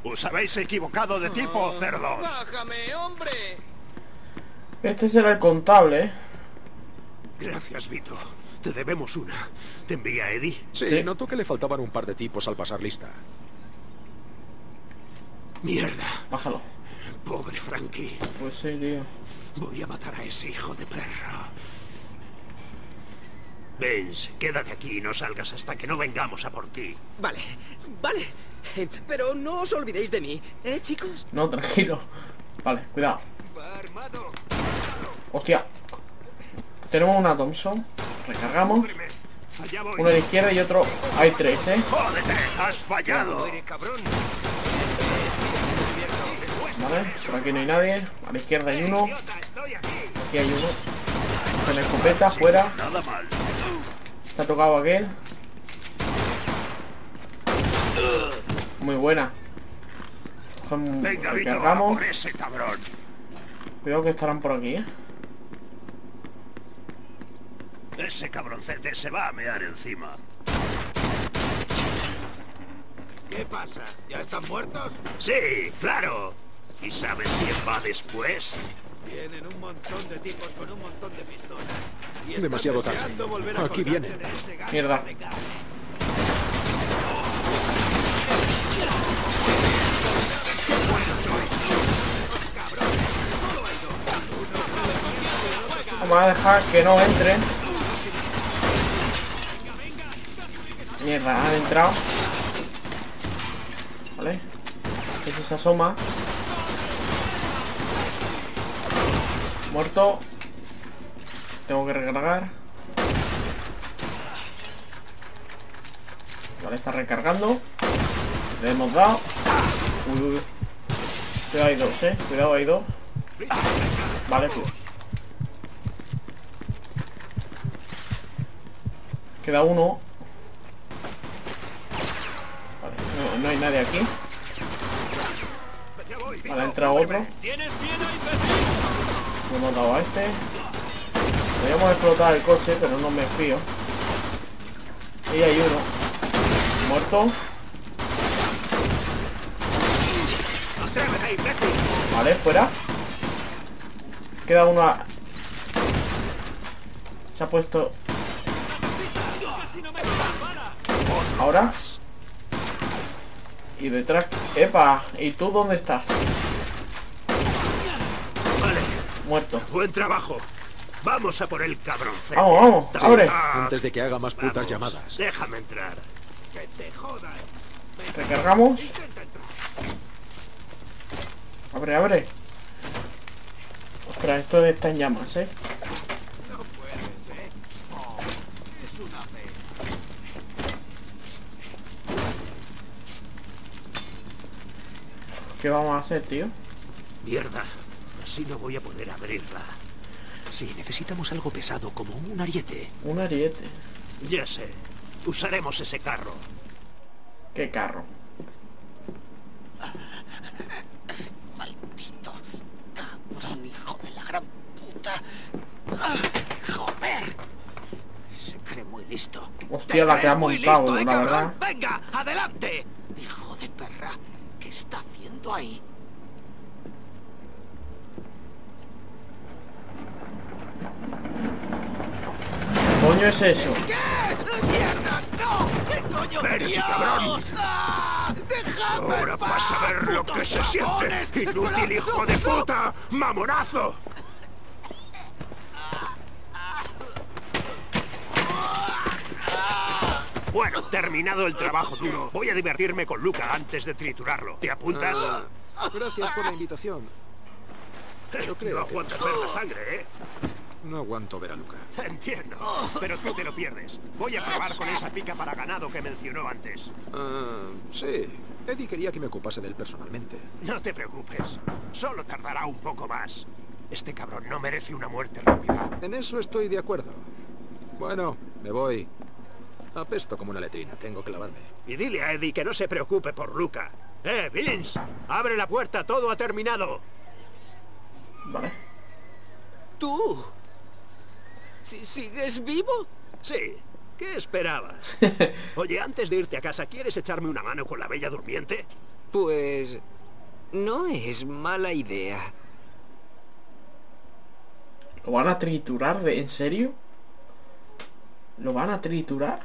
Os habéis equivocado de tipo, cerdos. ¡Bájame, hombre! Este será el contable, ¿eh? Gracias, Vito. Te debemos una. ¿Te envía Eddie? Sí, notó que le faltaban un par de tipos al pasar lista. Mierda. Bájalo. Pobre Frankie. Pues sí, tío. Voy a matar a ese hijo de perro. Vince, quédate aquí y no salgas hasta que no vengamos a por ti. Vale, vale. Pero no os olvidéis de mí, ¿eh, chicos? No, tranquilo. Vale, cuidado. Va armado. Hostia. Tenemos una Thompson. Recargamos. Allá voy. Uno a la izquierda y otro... Hay tres, ¿eh? ¡Jódete! ¡Has fallado! Cabrón. Vale, por aquí no hay nadie. A la izquierda hay uno. Estoy aquí. Aquí hay uno. Con escopeta, fuera. Nada mal. Está tocado aquel. Muy buena. Venga, Vito, a Recargamos. por ese cabrón. Cuidado que estarán por aquí, ¿eh? Ese cabroncete se va a mear encima. ¿Qué pasa? ¿Ya están muertos? Sí, claro. ¿Y sabes quién va después? Vienen un montón de tipos con un montón de pistolas. Y están Demasiado tarde. deseando volver a Aquí colgarse vienen. de ese gato Mierda. de gas. Vamos a dejar que no entren. Mierda, han entrado. Vale. Este se asoma. Muerto. Tengo que recargar. Vale, está recargando. Le hemos dado. Uy, uy, uy. Cuidado, hay dos, cuidado, hay dos. Vale, pues. Queda uno. Vale, no hay nadie aquí. Vale, ha entrado otro. Le hemos dado a este. Podríamos explotar el coche, pero no me fío. Ahí hay uno. Muerto. Vale, fuera. Queda uno a... Se ha puesto... Ahora. Y detrás... ¡Epa! ¿Y tú dónde estás? Vale, Muerto. buen trabajo. Vamos a por el cabroncete. Vamos, vamos, Sí. abre. Antes de que haga más putas Vamos, llamadas. Déjame entrar. Que te jodan. Recargamos. Abre, abre. Ostras, esto está en llamas, ¿eh? No puedes, ¿eh? Oh, es una fe. ¿Qué vamos a hacer, tío? Mierda, así no voy a poder abrirla. Sí, necesitamos algo pesado como un ariete. Un ariete. Ya sé, usaremos ese carro. ¿Qué carro? Maldito cabrón, hijo de la gran puta. Joder. Se cree muy listo. Hostia, la que ha montado, la verdad. ¡Venga, adelante! Hijo de perra, ¿qué está haciendo ahí? ¿Qué coño es eso? ¿Qué? ¡Mierda! ¡No! ¿Qué coño? ¡Ven, ese ¡Dios! cabrón! ¡Ah! ¡Dejadme Ahora en paz, vas a ver lo putos que se cojones! siente. ¡Inútil hijo de puta! ¡Mamonazo! Bueno, terminado el trabajo duro. Voy a divertirme con Luca antes de triturarlo. ¿Te apuntas? Gracias por la invitación. Pero creo No que aguantas ver la sangre, ¿eh? no aguanto ver a Luca. Entiendo, pero tú te lo pierdes. Voy a probar con esa pica para ganado que mencionó antes. Sí. Eddie quería que me ocupase de él personalmente. No te preocupes, solo tardará un poco más. Este cabrón no merece una muerte rápida. En eso estoy de acuerdo. Bueno, me voy. Apesto como una letrina, tengo que lavarme. Y dile a Eddie que no se preocupe por Luca. Vince! ¡Abre la puerta! ¡Todo ha terminado! Vale. ¿Tú? ¿Sigues vivo? Sí. ¿Qué esperabas? Oye, antes de irte a casa, ¿quieres echarme una mano con la bella durmiente? Pues... no es mala idea. ¿Lo van a triturar? ¿En serio? ¿Lo van a triturar?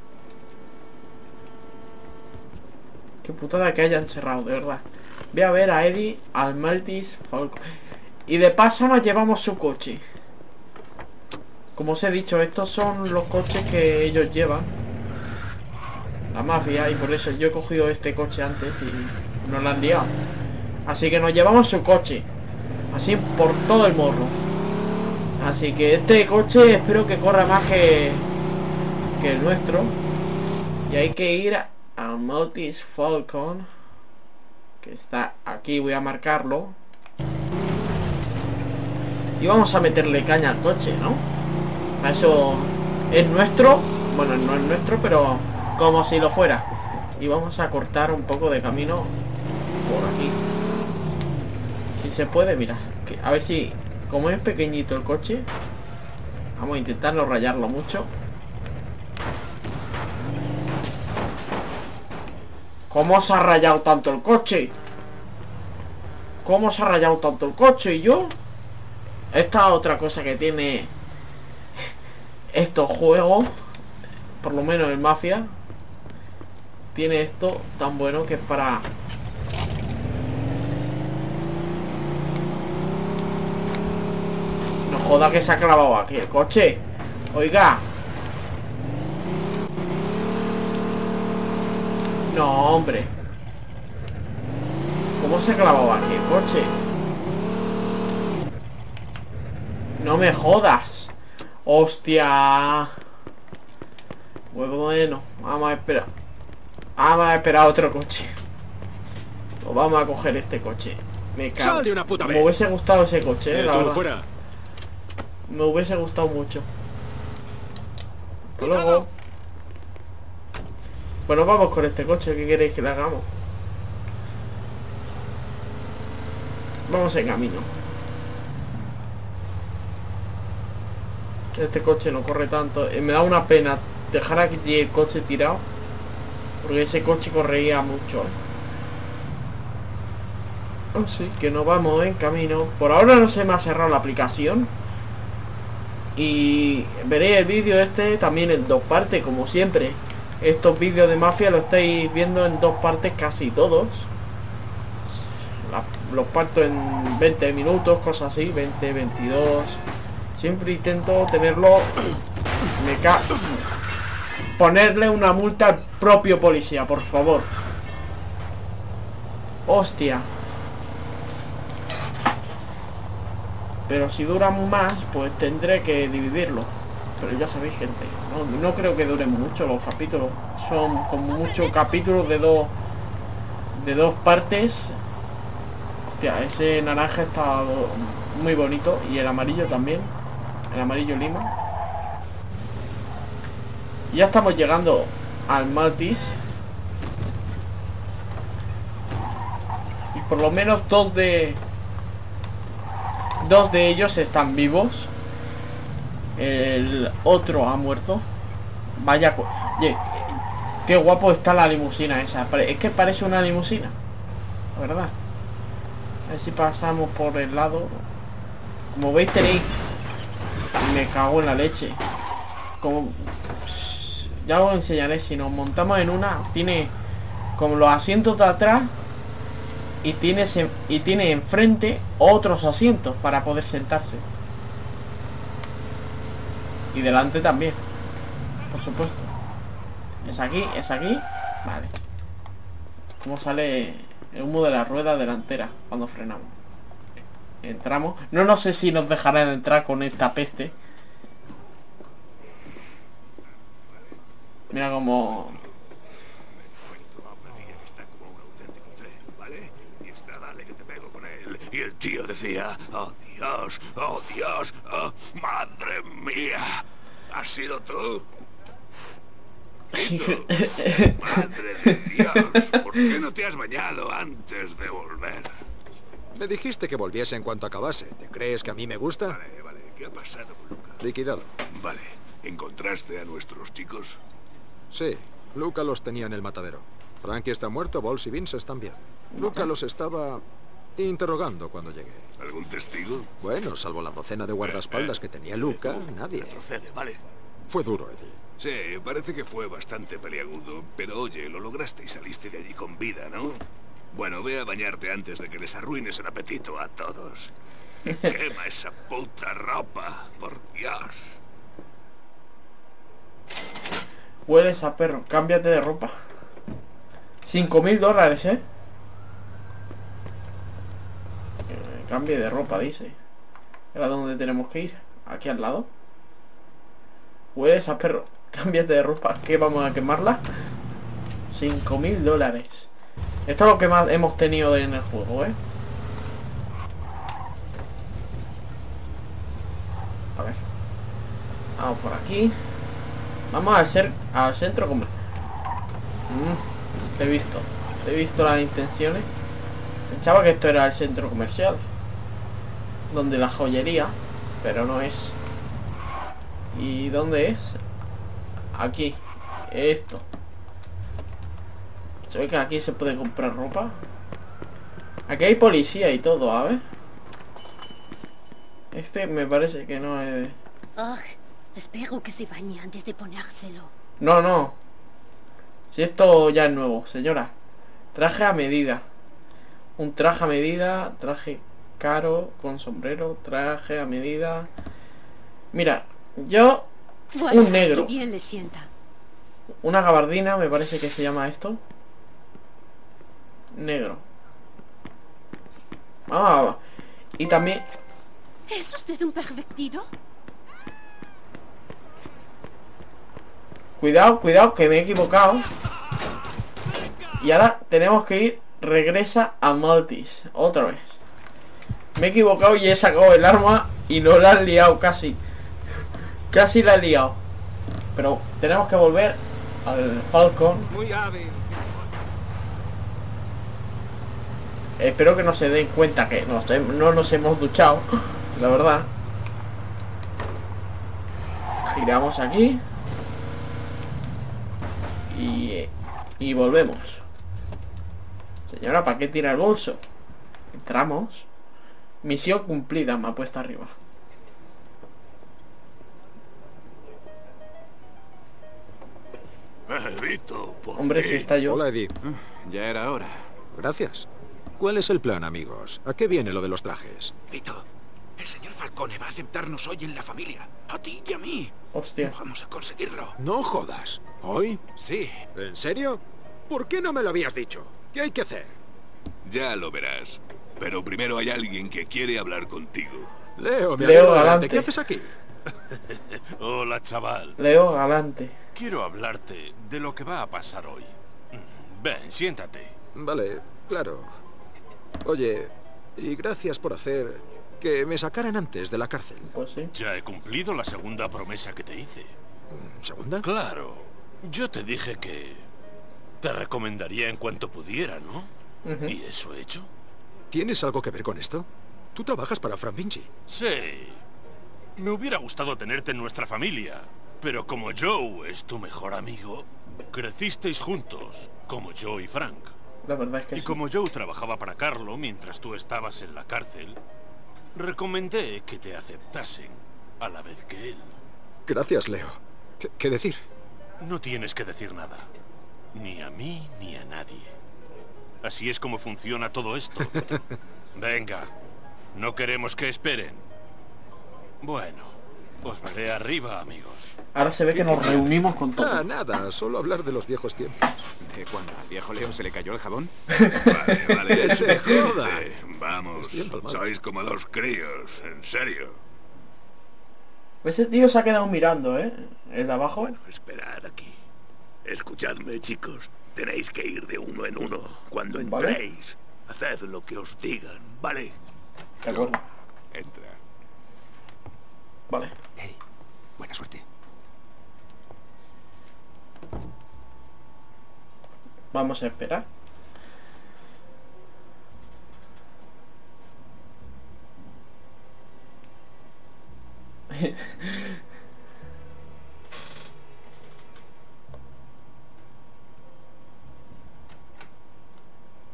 Qué putada que hayan cerrado, de verdad. Voy a ver a Eddie, al Maltese Falcon. Y de paso nos llevamos su coche. Como os he dicho, estos son los coches que ellos llevan, la mafia, y por eso yo he cogido este coche antes y nos la han liado. Así que nos llevamos su coche, así por todo el morro. Así que este coche espero que corra más que el nuestro. Y hay que ir al Maltese Falcon, que está aquí, voy a marcarlo. Y vamos a meterle caña al coche, ¿no? A eso es nuestro. Bueno, no es nuestro, pero como si lo fuera. Y vamos a cortar un poco de camino por aquí. Si se puede, mira. A ver si... como es pequeñito el coche, vamos a intentar no rayarlo mucho. ¿Cómo se ha rayado tanto el coche? ¿Cómo se ha rayado tanto el coche? ¿Y yo? Esta otra cosa que tiene estos juegos, por lo menos el Mafia, tiene esto tan bueno que es para... no joda que se ha clavado aquí el coche. Oiga. No, hombre. ¿Cómo se ha clavado aquí el coche? No me jodas. Hostia. Bueno, vamos a esperar. Vamos a esperar otro coche. Pues vamos a coger este coche. Me cago. ¡Sal de una puta vez! Me hubiese gustado ese coche, la tú, verdad. fuera. Me hubiese gustado mucho. Hasta luego. Bueno, vamos con este coche. ¿Qué queréis que le hagamos? Vamos en camino. Este coche no corre tanto. Me da una pena dejar aquí el coche tirado, porque ese coche corría mucho. Así que nos vamos en camino. Por ahora no se me ha cerrado la aplicación. Y veré el vídeo este también en dos partes, como siempre. Estos vídeos de Mafia los estáis viendo en dos partes casi todos. Los parto en 20 minutos, cosas así, 20, 22. Siempre intento tenerlo. Ponerle una multa al propio policía, por favor. Hostia. Pero si dura más, pues tendré que dividirlo. Pero ya sabéis, gente, no creo que duren mucho los capítulos. Son como muchos capítulos de dos partes. Hostia, ese naranja está muy bonito. Y el amarillo también. El amarillo lima. Ya estamos llegando al Maltese. Y por lo menos dos de ellos están vivos. El otro ha muerto. Vaya, oye, qué guapo está la limusina esa. Es que parece una limusina, la verdad. A ver si pasamos por el lado. Como veis tenéis... me cago en la leche. Como... ya os enseñaré. Si nos montamos en una, tiene como los asientos de atrás. Y tiene enfrente otros asientos para poder sentarse. Y delante también, por supuesto. Es aquí, es aquí. Vale. Como sale el humo de la rueda delantera cuando frenamos. Entramos. No sé si nos dejarán entrar con esta peste. Mira como... Y el tío decía, oh Dios, oh Dios, oh madre mía. ¿Has sido tú? Tito, madre de Dios, ¿por qué no te has bañado antes de volver? Me dijiste que volviese en cuanto acabase. ¿Te crees que a mí me gusta? Vale, ¿qué ha pasado con Luca? Liquidado. Vale, ¿encontraste a nuestros chicos? Sí, Luca los tenía en el matadero. Frankie está muerto, Bols y Vince están bien. Luca los estaba interrogando cuando llegué. ¿Algún testigo? Bueno, salvo la docena de guardaespaldas que tenía Luca, nadie. Procede, vale. Fue duro, Eddie. Sí, parece que fue bastante peliagudo. Pero oye, lo lograste y saliste de allí con vida, ¿no? Bueno, ve a bañarte antes de que les arruines el apetito a todos. Quema esa puta ropa, por Dios. Hueles a perro, cámbiate de ropa. 5.000 dólares, ¿eh? Cambie de ropa, dice. ¿A dónde tenemos que ir? Aquí al lado. Hueles a perro, cámbiate de ropa. ¿Qué, vamos a quemarla? 5.000 dólares. Esto es lo que más hemos tenido en el juego, ¿eh? A ver. Vamos por aquí. Vamos al centro comercial. He visto las intenciones. Pensaba que esto era el centro comercial, donde la joyería, pero no es. ¿Y dónde es? Aquí. Esto. Se ve que aquí se puede comprar ropa. Aquí hay policía y todo, a ver. Este me parece que no es... Espero que se bañe antes de ponérselo. No. Si esto ya es nuevo, señora. Traje a medida. Un traje a medida. Traje caro con sombrero. Traje a medida. Mira, yo... Bueno, un negro. qué bien le sienta. Una gabardina, me parece que se llama esto. Negro. Y también... ¿Es usted un pervertido? Cuidado, que me he equivocado. Y ahora tenemos que ir. Regresa a Maltis. Otra vez. Me he equivocado y he sacado el arma. Y no la he liado casi. Casi la he liado. Pero tenemos que volver al Falcon. Muy hábil. Espero que no se den cuenta que no nos hemos duchado. La verdad. Giramos aquí. Y volvemos. Señora, ¿para qué tira el bolso? Entramos. Misión cumplida, me ha puesto arriba. Vito, por Hombre, fin. si está yo. Hola, Eddie. Ya era hora. Gracias. ¿Cuál es el plan, amigos? ¿A qué viene lo de los trajes? Vito, el señor Falcone va a aceptarnos hoy en la familia. A ti y a mí. Hostia. Vamos a conseguirlo. No jodas. ¿Hoy? Sí, ¿En serio? ¿Por qué no me lo habías dicho? ¿Qué hay que hacer? ya lo verás. Pero primero hay alguien que quiere hablar contigo. Leo, mi Leo amigo Galante. ¿Qué haces aquí? Hola, chaval. Leo Galante. Quiero hablarte de lo que va a pasar hoy. Ven, siéntate. Vale, claro. Oye, y gracias por hacer que me sacaran antes de la cárcel. Pues sí. Ya he cumplido la segunda promesa que te hice. ¿Segunda? Claro. Yo te dije que te recomendaría en cuanto pudiera, ¿no? ¿Y eso he hecho? ¿Tienes algo que ver con esto? Tú trabajas para Frank Vinci. Sí. Me hubiera gustado tenerte en nuestra familia. Pero como Joe es tu mejor amigo, crecisteis juntos, como Joe y Frank. La verdad es que Y sí. como Joe trabajaba para Carlo mientras tú estabas en la cárcel, recomendé que te aceptasen a la vez que él. Gracias, Leo. ¿Qué decir? No tienes que decir nada. Ni a mí ni a nadie. Así es como funciona todo esto. Venga, no queremos que esperen. Bueno, os veré arriba, amigos. Ahora se ve que nos reunimos con Ah, todos. nada, solo hablar de los viejos tiempos. ¿De cuándo al viejo Leo se le cayó el jabón? Vale, ¡Que se joda! Vamos, Estoy empalmado. sois como dos críos, en serio. Ese tío se ha quedado mirando, ¿eh? El de abajo. Bueno, esperad aquí. Escuchadme, chicos. Tenéis que ir de uno en uno. Cuando Vale. entréis, haced lo que os digan, ¿vale? De acuerdo. Entra. Vale. Hey, buena suerte. Vamos a esperar.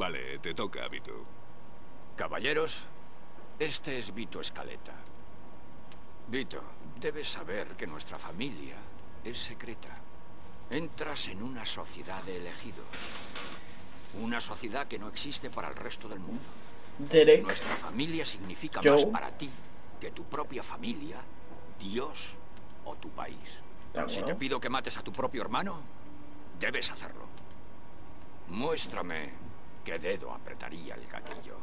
Vale, te toca, Vito. Caballeros, este es Vito Scaletta. Vito, debes saber que nuestra familia es secreta. Entras en una sociedad de elegidos. Una sociedad que no existe para el resto del mundo. Derek. Nuestra familia significa Joe. más para ti que tu propia familia, Dios o tu país. Si te pido que mates a tu propio hermano, debes hacerlo. Muéstrame qué dedo apretaría el gatillo.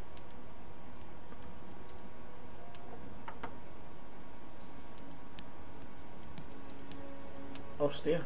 Hostia.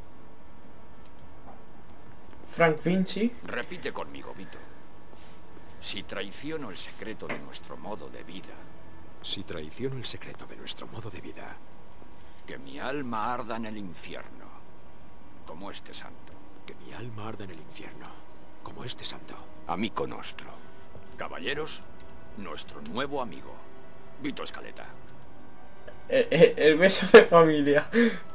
Frank Vinci. Repite conmigo, Vito. Si traiciono el secreto de nuestro modo de vida... Si traiciono el secreto de nuestro modo de vida... Que mi alma arda en el infierno, como este santo. Que mi alma arda en el infierno, como este santo. Amico nostro. Caballeros, nuestro nuevo amigo, Vito Scaletta. El beso de familia.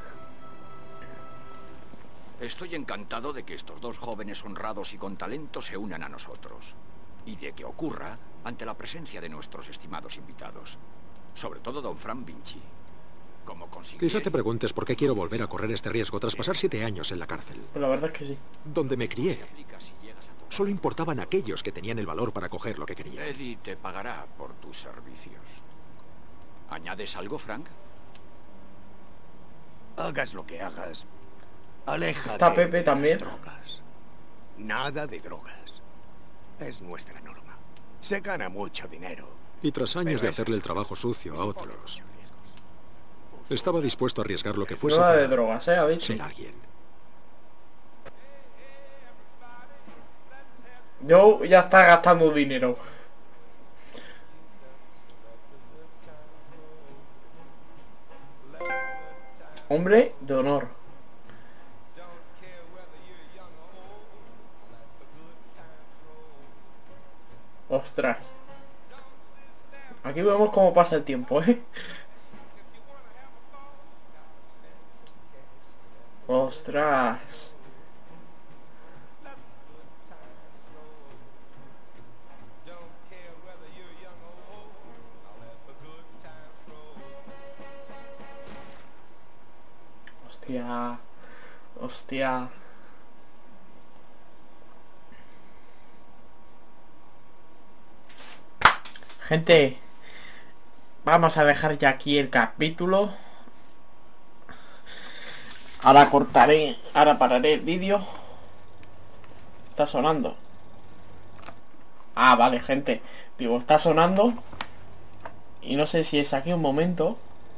Estoy encantado de que estos dos jóvenes honrados y con talento se unan a nosotros. Y de que ocurra ante la presencia de nuestros estimados invitados. Sobre todo don Frank Vinci. Como consiguió... Quizá te preguntes por qué quiero volver a correr este riesgo tras pasar 7 años en la cárcel. Pues la verdad es que sí. Donde me crié. Solo importaban aquellos que tenían el valor para coger lo que querían. Eddie te pagará por tus servicios. ¿Añades algo, Frank? Hagas lo que hagas. Aleja Está de Pepe también. las drogas. Nada de drogas. Es nuestra norma. Se gana mucho dinero. Y tras años Pero de esas hacerle el trabajo sucio a suponen otros, muchos riesgos. estaba dispuesto a arriesgar lo que fuese Nada de para drogas, ha dicho. ser alguien. Joe ya está gastando dinero. Hombre de honor. Ostras. Aquí vemos cómo pasa el tiempo, ¿eh? Ostras. Hostia. Hostia. Gente, vamos a dejar ya aquí el capítulo. Ahora cortaré, ahora pararé el vídeo. Está sonando. Ah, vale, gente. Digo, está sonando. Y no sé si es aquí un momento.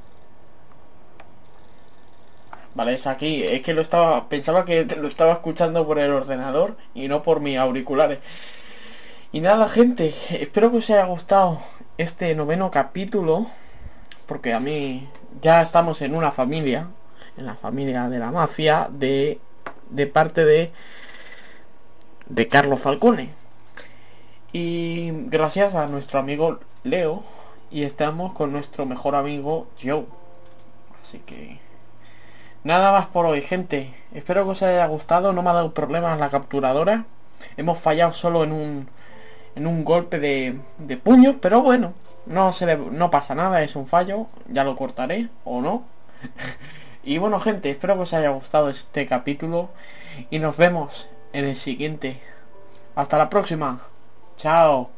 Vale, es aquí. Es que pensaba que lo estaba escuchando por el ordenador y no por mis auriculares. Y nada, gente, espero que os haya gustado este 9º capítulo, porque a mí ya estamos en una familia, en la familia de la mafia, de parte de Carlo Falcone. Y gracias a nuestro amigo Leo, y estamos con nuestro mejor amigo Joe. Así que nada más por hoy, gente. Espero que os haya gustado. No me ha dado problemas la capturadora. Hemos fallado solo en un golpe de puño, pero bueno, no pasa nada, es un fallo, ya lo cortaré o no. Y bueno, gente, espero que os haya gustado este capítulo y nos vemos en el siguiente. Hasta la próxima. Chao.